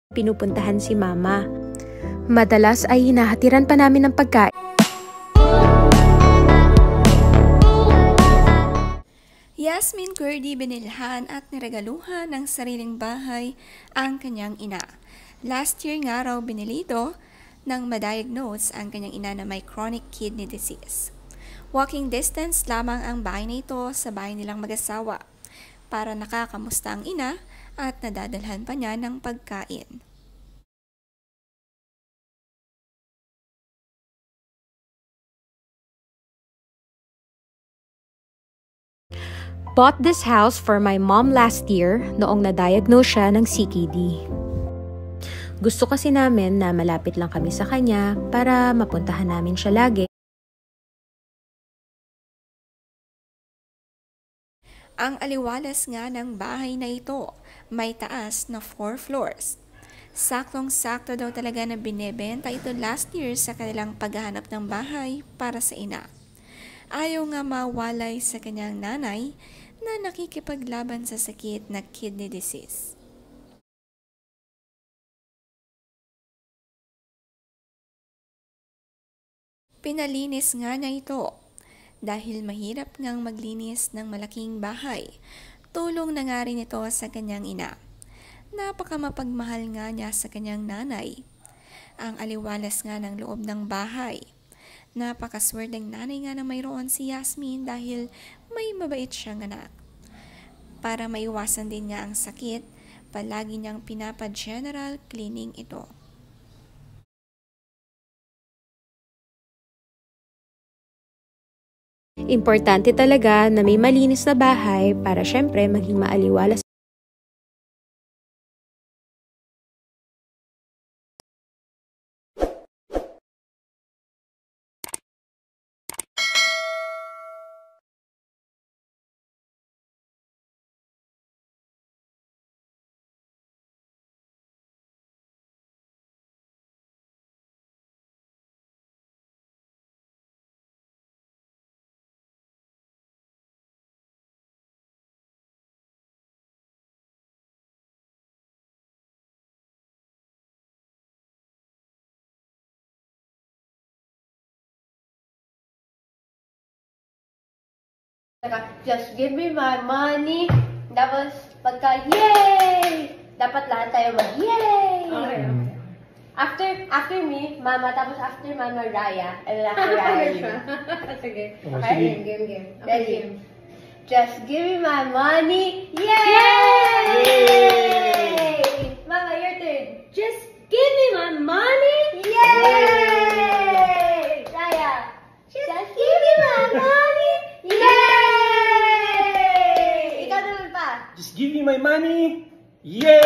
pinupuntahan si Mama. Madalas ay hinahatiran pa namin ng pagkain. Yasmin Curdy binilhan at niregaluhan ng sariling bahay ang kanyang ina. Last year nga raw binili ito nang ma-diagnose ang kanyang ina na may chronic kidney disease. Walking distance lamang ang bahay na ito sa bahay nilang mag-asawa para nakakamusta ang ina at nadadalhan pa niya ng pagkain. Bought this house for my mom last year noong na-diagnose siya ng CKD. Gusto kasi namin na malapit lang kami sa kanya para mapuntahan namin siya lagi. Ang aliwalas nga ng bahay na ito, may taas na 4 floors. Saktong-sakto daw talaga na binebenta ito last year sa kanilang paghahanap ng bahay para sa ina. Ayaw nga mawalay sa kanyang nanay na nakikipaglaban sa sakit na kidney disease. Pinalinis nga niya ito dahil mahirap ngang maglinis ng malaking bahay. Tulong na nga rin ito sa kanyang ina. Napakamapagmahal nga niya sa kanyang nanay. Ang aliwalas nga ng loob ng bahay. Napakaswerteng nanay nga na mayroon si Yasmin dahil may mabait siyang anak. Para maiwasan din nga ang sakit, palagi niyang pinapa-general cleaning ito. Importante talaga na may malinis na bahay para syempre maging maaliwalas. Just give me my money. Tapos, pagka, yay! Dapat lahat tayo mag-yay! Okay. After me, Mama, tapos after Mama, Raya. And after Raya. Sige. Okay? Game. Ready? Just give me my money. Yay! Yay! Mama, your turn. Just give me my money. Yay! Raya. Just give me my money. Yay! Ikaw naman pa. Just give me my money. Yay!